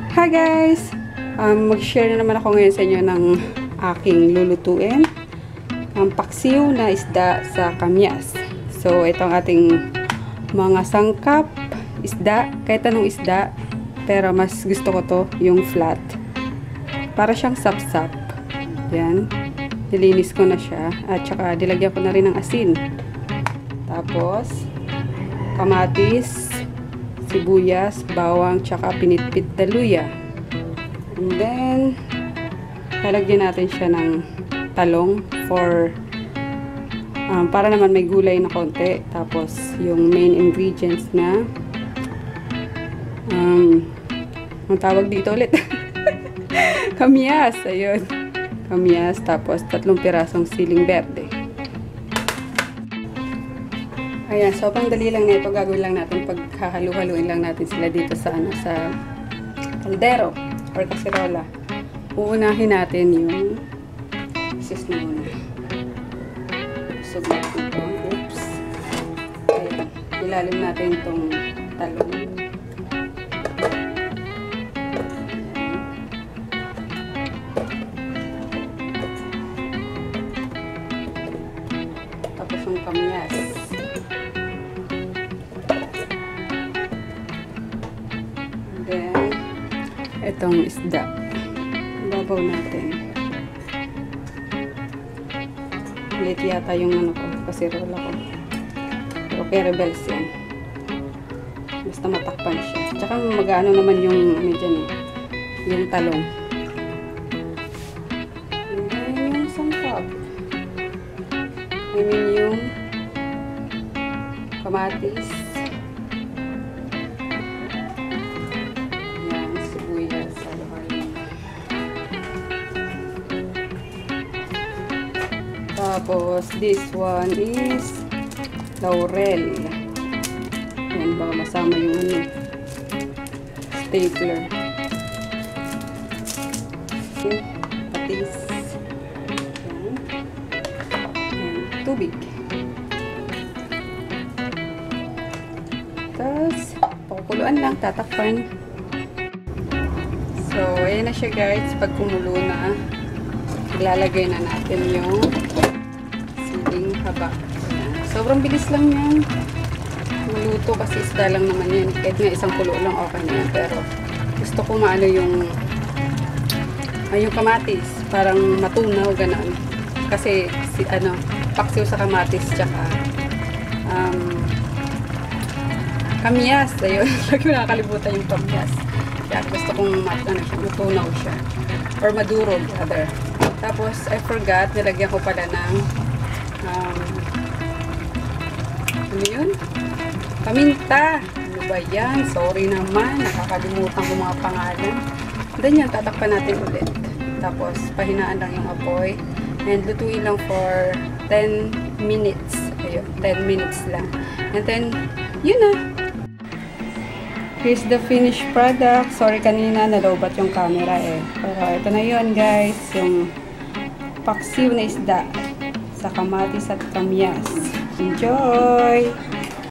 Hi guys! Mag-share na naman ako ngayon sa inyo ng aking lulutuin. Ang paksiw na isda sa kamyas. So, ito ang ating mga sangkap isda. Kahit anong isda. Pero mas gusto ko to yung flat. Para siyang sapsap. Yan. Nilinis ko na siya. At saka nilagyan ko na rin ng asin. Tapos, kamatis, sibuyas, bawang, tsaka pinitpit na luya. And then, lalagyan natin siya ng talong for para naman may gulay na konti. Tapos, yung main ingredients na ang tawag dito ulit kamyas, ayun, kamyas, tapos 3 pirasong siling berde. Ayan, so pang dali lang nito, gagawin lang natin, paghahalu-haluin lang natin sila dito sa sa kaldero or kasirola. Uunahin natin yung sis na muna. Usog natin ito. Oops. Ayan, ilalim natin itong talong. Tapos yung kamyas. Then, itong isda. Babaw natin. Ulit yata yung ano ko, kasirola ko. Pero kaya rebels yan. Basta matakpan siya. Tsaka mag-ano naman yung ano dyan eh. Yung talong. And then, yung sangkap. I mean yung kamatis. Tapos, this one is laurel. Ayan, baka masama yung ano, stapler. Patis. Ayan. Ayan, tubig. Tapos, pakukuluan lang, tatakpan. So, ayan na siya guys. Pag kumulo na, ilalagay na natin yung siling haba. Ayan. Sobrang bilis lang yan. Maluto kasi isda lang naman yan. Kahit nga isang kulo lang okay na yan. Pero gusto ko maano yung kamatis. Parang matunaw, gano'n. Kasi paksiw sa kamatis tsaka kamyas. Ayun. Lagi ko nakakalimutan yung kamyas. Kaya gusto kong matunaw siya. Or madurog, rather. Tapos, I forgot, nilagyan ko pala ng ano yun? Paminta! Ano ba yan? Sorry naman, nakakalimutan ko mga pangalan. Then yan, tatakpan natin ulit. Tapos, pahinaan lang yung apoy. And lutuin lang for 10 minutes. Ayun, 10 minutes lang. And then, yun na. Here's the finished product. Sorry kanina, nalobat yung camera eh. Pero ito na yun guys, yung paksiw na isda sa kamatis at kamyas. Enjoy!